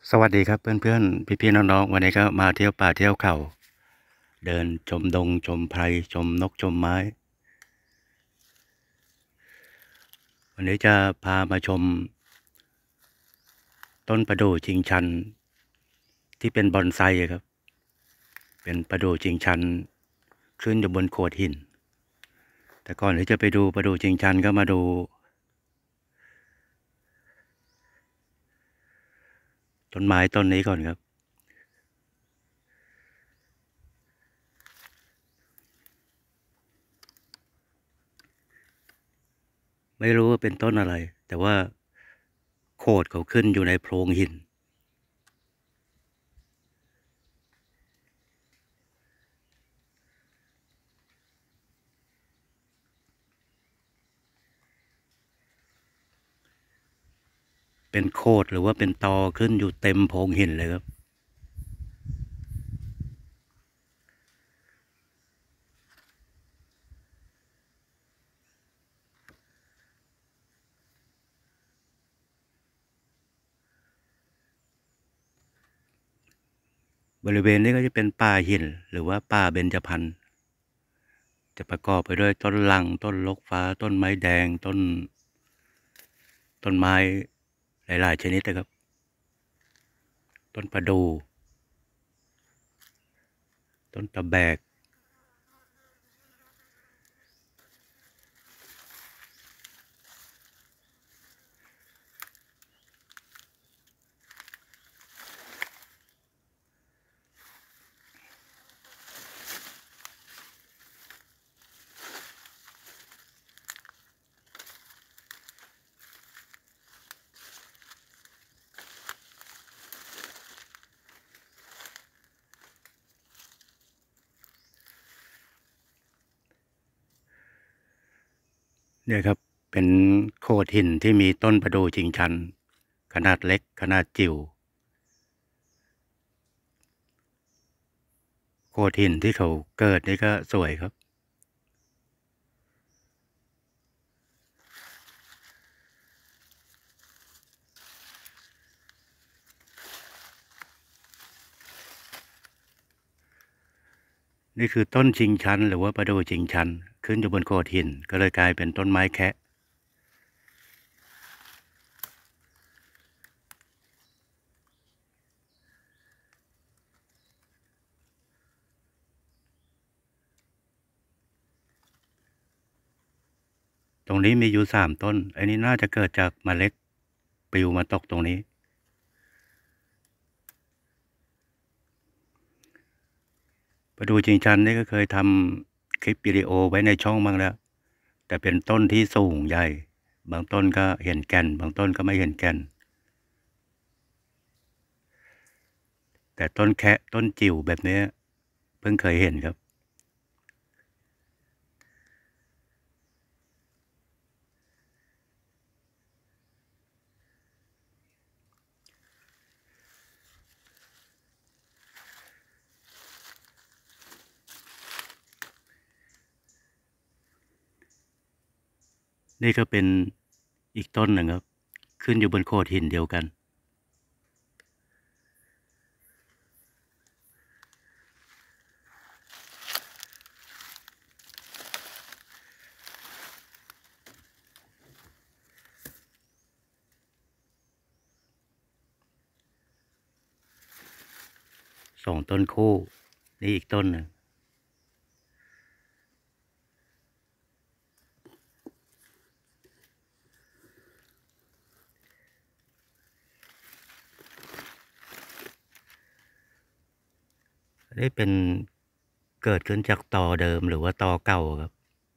สวัสดีครับเพื่อนๆพี่ๆน้องๆวันนี้ก็มาเที่ยวป่าเที่ยวเขาเดินชมดงชมไพรชมนกชมไม้วันนี้จะพามาชมต้นประดู่ชิงชันที่เป็นบอนไซครับเป็นประดู่ชิงชันขึ้นอยู่บนโขดหินแต่ก่อนที่จะไปดูประดู่ชิงชันก็มาดูต้นไม้ต้นนี้ก่อนครับไม่รู้ว่าเป็นต้นอะไรแต่ว่าโขดเขาขึ้นอยู่ในโพรงหินเป็นโขดหรือว่าเป็นตอขึ้นอยู่เต็มโพรงหินเลยครับบริเวณนี้ก็จะเป็นป่าหินหรือว่าป่าเบญจพรรณ จะประกอบไปด้วยต้นลังต้นลกฟ้าต้นไม้แดงต้นไม้หลายๆชนิดนะครับต้นประดู่ต้นตะแบกเนี่ยครับเป็นโขดหินที่มีต้นประดู่ชิงชันขนาดเล็กขนาดจิ๋วโขดหินที่เขาเกิดนี่ก็สวยครับนี่คือต้นชิงชันหรือว่าประดู่ชิงชันขึ้นอยู่บนโขดหินก็เลยกลายเป็นต้นไม้แคะตรงนี้มีอยู่3 ต้นอันนี้น่าจะเกิดจากเมล็ดปลิวมาตกตรงนี้ ประดู่ชิงชันนี่ก็เคยทำคลิปวิดีโอไว้ในช่องบ้างแล้วแต่เป็นต้นที่สูงใหญ่บางต้นก็เห็นแก่นบางต้นก็ไม่เห็นแก่นแต่ต้นแคะต้นจิ๋วแบบนี้เพิ่งเคยเห็นครับนี่ก็เป็นอีกต้นหนึ่งครับขึ้นอยู่บนโขดหินเดียวกัน2 ต้นคู่นี่อีกต้นหนึ่งนี่เป็นเกิดขึ้นจากตอเดิมหรือว่าตอเก่าครับ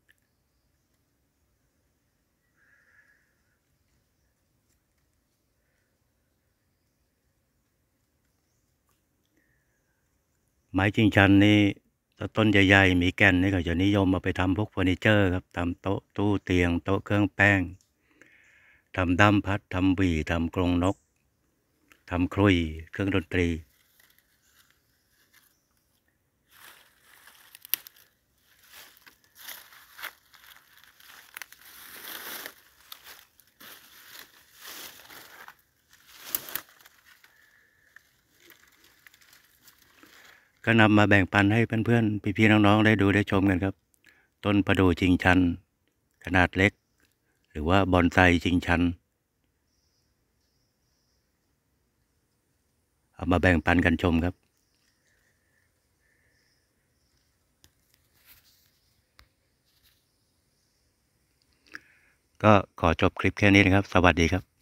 ไม้ชิงชันนี่ถ้าต้นใหญ่ๆมีแก่นนี่ก็จะนิยมเอาไปทำพวกเฟอร์นิเจอร์ครับทำโต๊ะตู้เตียงโต๊ะเครื่องแป้งทำด้ามพัดทำหวี่ทำกรงนกทำครุยเครื่องดนตรีก็นำมาแบ่งปันให้เพื่อนๆพี่ๆน้องๆได้ดูได้ชมกันครับ ต้นประดู่ชิงชันขนาดเล็กหรือว่าบอนไซชิงชันเอามาแบ่งปันกันชมครับ ก็ขอจบคลิปแค่นี้นะครับสวัสดีครับ